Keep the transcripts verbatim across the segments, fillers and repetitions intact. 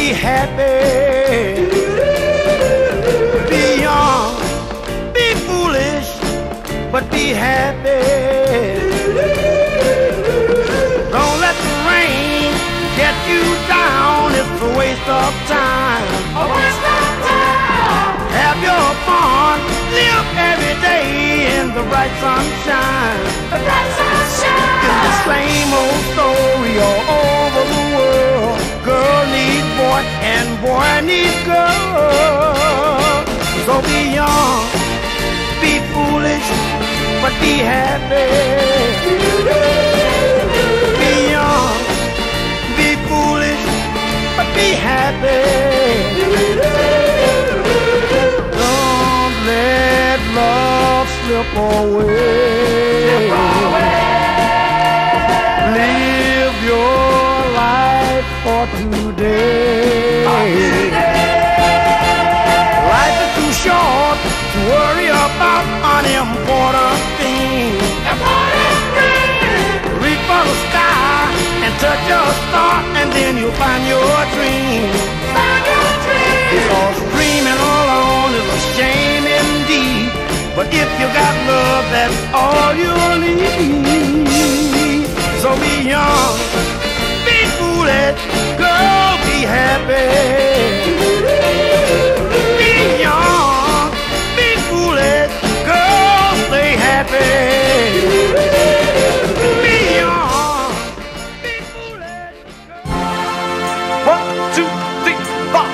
be happy. Be young, be foolish, but be happy. Don't let the rain get you down, it's a waste of time. A waste of time. Have your fun, live every day in the bright sunshine. The bright sunshine. It's the same old story all over the world. Girl needs boy and boy needs girl. So be young, be foolish, but be happy. Be young, be foolish, but be happy. Don't let love slip away. Slip away. Live your life for today. For today. Life is too short to worry about unimportant things. Important things. Reach for the sky and touch your star, and then you'll find your dream. Find your dream. Because dreaming alone is a shame indeed. But if you got love, that's all you'll need. So be young, be foolish, girl, be happy. Be young, be foolish, girl, stay happy. Be young, be foolish, girl. One, two, three, four.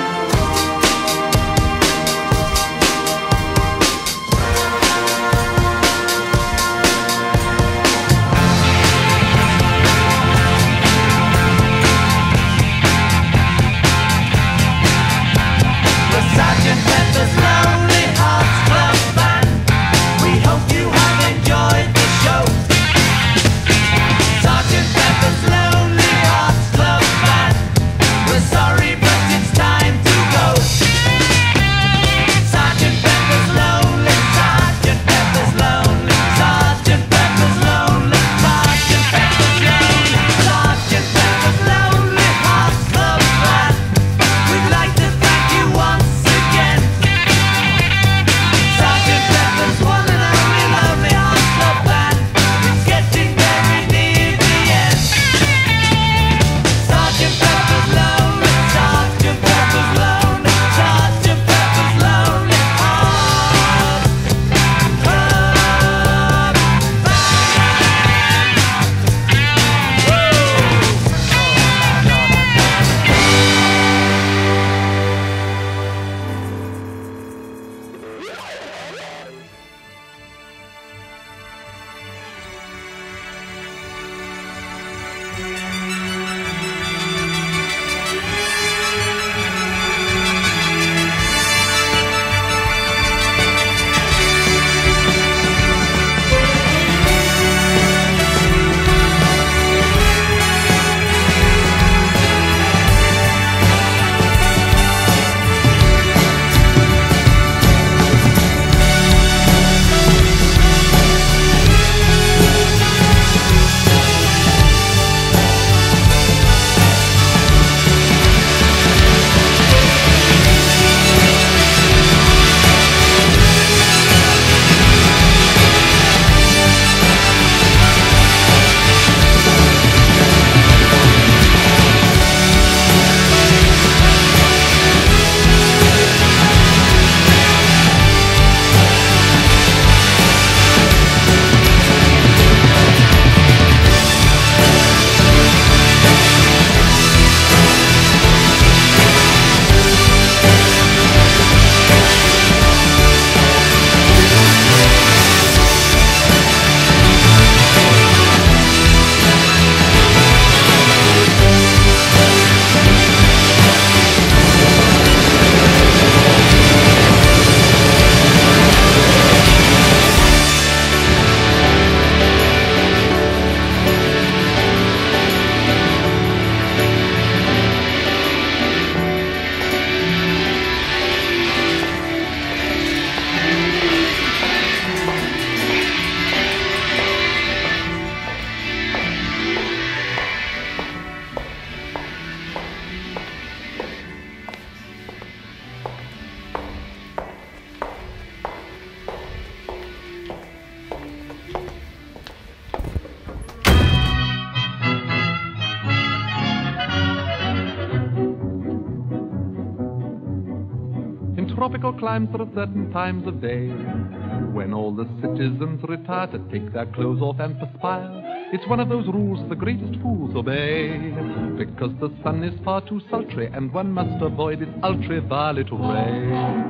tropical climes there are certain times of day when all the citizens retire to take their clothes off and perspire. It's one of those rules the greatest fools obey, because the sun is far too sultry and one must avoid its ultraviolet ray.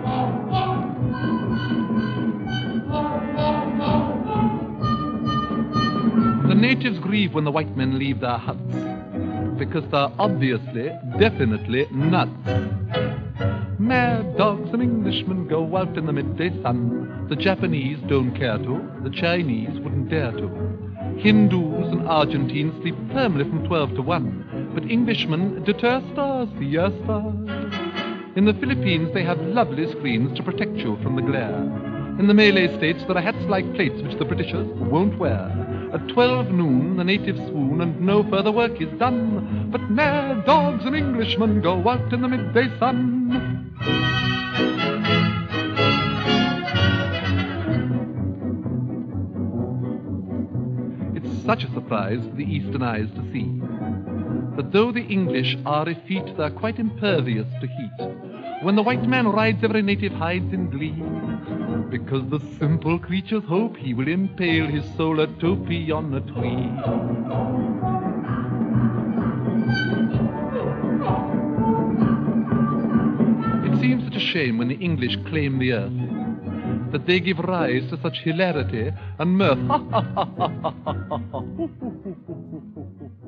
The natives grieve when the white men leave their huts, because they're obviously, definitely nuts. Mad dogs and Englishmen go out in the midday sun. The Japanese don't care to, the Chinese wouldn't dare to. Hindus and Argentines sleep firmly from twelve to one, but Englishmen deter stars, dear stars. In the Philippines they have lovely screens to protect you from the glare. In the Malay states there are hats like plates which the Britishers won't wear. At twelve noon the natives swoon and no further work is done, but mad dogs and Englishmen go out in the midday sun. It's such a surprise for the eastern eyes to see that though the English are effete, they're quite impervious to heat. When the white man rides, every native hides in glee, because the simple creatures hope he will impale his solar topee on a tree. It seems such a shame when the English claim the earth, that they give rise to such hilarity and mirth.